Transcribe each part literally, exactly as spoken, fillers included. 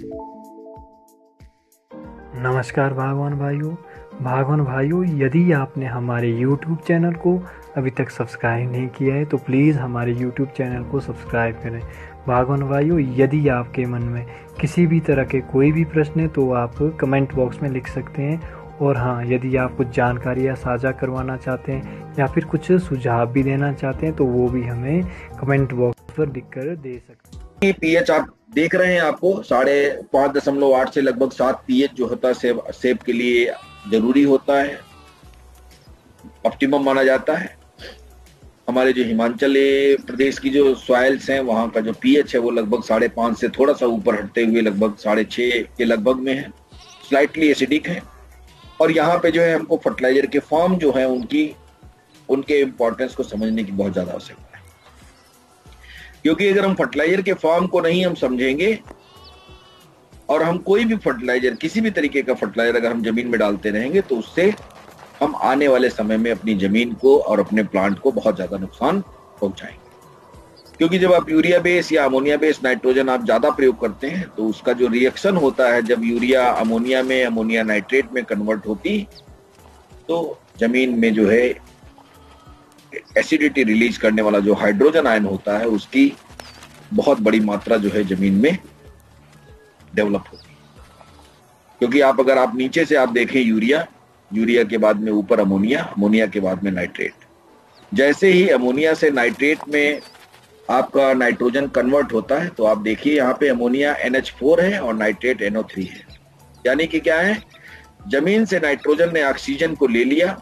नमस्कार बागवान भाइयों बागवान भाइयों यदि आपने हमारे यूट्यूब चैनल को अभी तक सब्सक्राइब नहीं किया है तो प्लीज़ हमारे यूट्यूब चैनल को सब्सक्राइब करें। बागवान भाइयों यदि आपके मन में किसी भी तरह के कोई भी प्रश्न है तो आप कमेंट बॉक्स में लिख सकते हैं। और हाँ, यदि आप कुछ जानकारियाँ साझा करवाना चाहते हैं या फिर कुछ सुझाव भी देना चाहते हैं तो वो भी हमें कमेंट बॉक्स पर लिख कर दे सकते हैं। पीएच आप देख रहे हैं, आपको साढ़े पाँच दशमलव आठ से लगभग सात पीएच जो होता है सेब सेब के लिए जरूरी होता है, ऑप्टिमम माना जाता है। हमारे जो हिमाचल प्रदेश की जो सॉइल्स हैं वहाँ का जो पीएच है वो लगभग साढ़े पाँच से थोड़ा सा ऊपर हटते हुए लगभग साढ़े छः के लगभग में है, स्लाइटली एसिडिक है। और यहाँ पे जो है हमको फर्टिलाइजर के फॉर्म जो है उनकी उनके इम्पोर्टेंस को समझने की बहुत ज्यादा आवश्यकता है, क्योंकि अगर हम फर्टिलाइजर के फॉर्म को नहीं हम समझेंगे और हम कोई भी फर्टिलाइजर किसी भी तरीके का फर्टिलाइजर अगर हम जमीन में डालते रहेंगे तो उससे हम आने वाले समय में अपनी जमीन को और अपने प्लांट को बहुत ज्यादा नुकसान पहुंचाएंगे। क्योंकि जब आप यूरिया बेस या अमोनिया बेस नाइट्रोजन आप ज्यादा प्रयोग करते हैं तो उसका जो रिएक्शन होता है, जब यूरिया अमोनिया में अमोनिया नाइट्रेट में कन्वर्ट होती तो जमीन में जो है एसिडिटी रिलीज करने वाला जो हाइड्रोजन आयन होता है उसकी बहुत बड़ी मात्रा जो है जमीन में डेवलप होती है। क्योंकि आप अगर आप नीचे से आप देखें यूरिया यूरिया के बाद में ऊपर अमोनिया अमोनिया के बाद में नाइट्रेट, जैसे ही अमोनिया से नाइट्रेट में आपका नाइट्रोजन कन्वर्ट होता है तो आप देखिए यहाँ पे अमोनिया एन एच फोर है और नाइट्रेट एन ओ थ्री है। यानी कि क्या है, जमीन से नाइट्रोजन ने ऑक्सीजन को ले लिया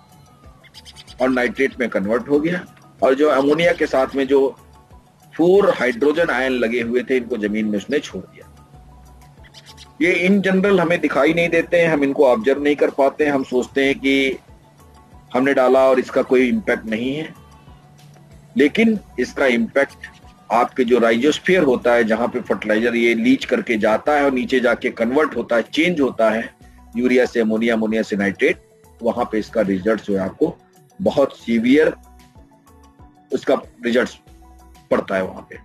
और नाइट्रेट में कन्वर्ट हो गया, और जो अमोनिया के साथ में जो फोर हाइड्रोजन आयन लगे हुए थे इनको जमीन में उसने छोड़ दिया। ये इन जनरल हमें दिखाई नहीं देते हैं, हम इनको ऑब्जर्व नहीं कर पाते हैं, हम सोचते हैं कि हमने डाला और इसका कोई इम्पैक्ट नहीं है। लेकिन इसका इम्पैक्ट आपके जो राइजोस्फीयर होता है जहां पे फर्टिलाइजर ये लीच करके जाता है और नीचे जाके कन्वर्ट होता है, चेंज होता है यूरिया से अमोनिया अमोनिया से नाइट्रेट, वहां पे इसका रिजल्ट जो है आपको बहुत सीवियर उसका रिजल्ट पड़ता है। वहां पे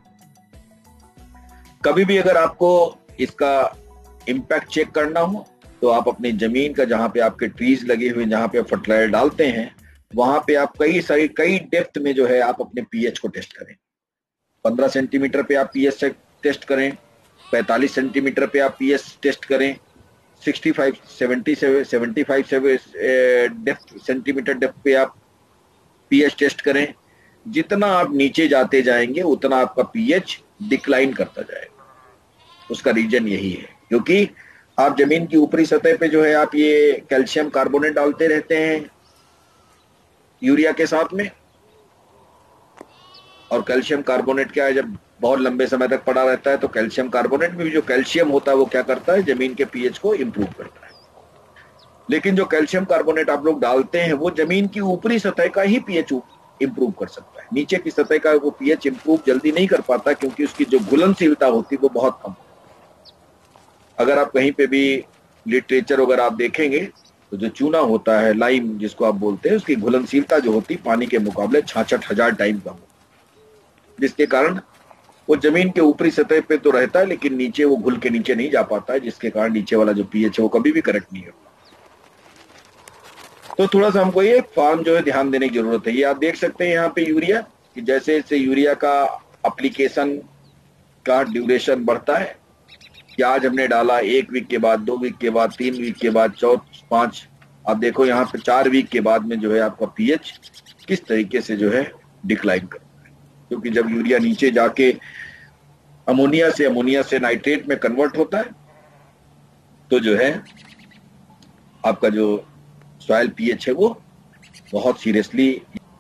कभी भी अगर आपको इसका इम्पैक्ट चेक करना हो तो आप अपनी जमीन का जहां पे आपके ट्रीज लगे हुए जहां पे आप फर्टिलाइजर डालते हैं वहां पे आप कई सारी कई डेप्थ में जो है आप अपने पीएच को टेस्ट करें। पंद्रह सेंटीमीटर पे आप पीएच टेस्ट करें, पैंतालीस सेंटीमीटर पे आप पीएच टेस्ट करें, sixty five seventy seventy five depth centimetre depth पे आप पीएच टेस्ट करें। जितना आप नीचे जाते जाएंगे उतना आपका पीएच डिक्लाइन करता जाएगा। उसका रीजन यही है क्योंकि आप जमीन की ऊपरी सतह पे जो है आप ये कैल्शियम कार्बोनेट डालते रहते हैं यूरिया के साथ में, और कैल्शियम कार्बोनेट क्या है, जब बहुत लंबे समय तक पड़ा रहता है तो कैल्शियम कार्बोनेट में भी जो कैल्शियम होता है वो क्या करता है, जमीन के पीएच को इंप्रूव करता है। लेकिन जो कैल्शियम कार्बोनेट आप लोग डालते हैं वो जमीन की ऊपरी सतह का ही पीएच इंप्रूव कर सकता है, नीचे की सतह का वो पीएच इंप्रूव जल्दी नहीं कर पाता क्योंकि उसकी जो घुलनशीलता होती है वो बहुत कम। अगर आप कहीं पे भी लिटरेचर अगर आप देखेंगे तो जो चूना होता है, लाइम जिसको आप बोलते हैं, उसकी घुलनशीलता जो होती है पानी के मुकाबले छाछठ हजार टाइम कम होती है, जिसके कारण वो जमीन के ऊपरी सतह पे तो रहता है लेकिन नीचे वो घुल के नीचे नहीं जा पाता है, जिसके कारण नीचे वाला जो पीएच है वो कभी भी करेक्ट नहीं होता। तो थोड़ा सा हमको ये फॉर्म जो है ध्यान देने की जरूरत है। ये आप देख सकते हैं यहाँ पे यूरिया कि जैसे जैसे यूरिया का एप्लीकेशन का ड्यूरेशन बढ़ता है कि आज हमने डाला एक वीक के बाद, दो वीक के बाद, तीन वीक के बाद, चौथ पांच, आप देखो यहाँ पे चार वीक के बाद में जो है आपका पीएच किस तरीके से जो है डिक्लाइन करता है। क्योंकि जब यूरिया नीचे जाके अमोनिया से अमोनिया से नाइट्रेट में कन्वर्ट होता है तो जो है आपका जो सॉइल पीएच है वो बहुत सीरियसली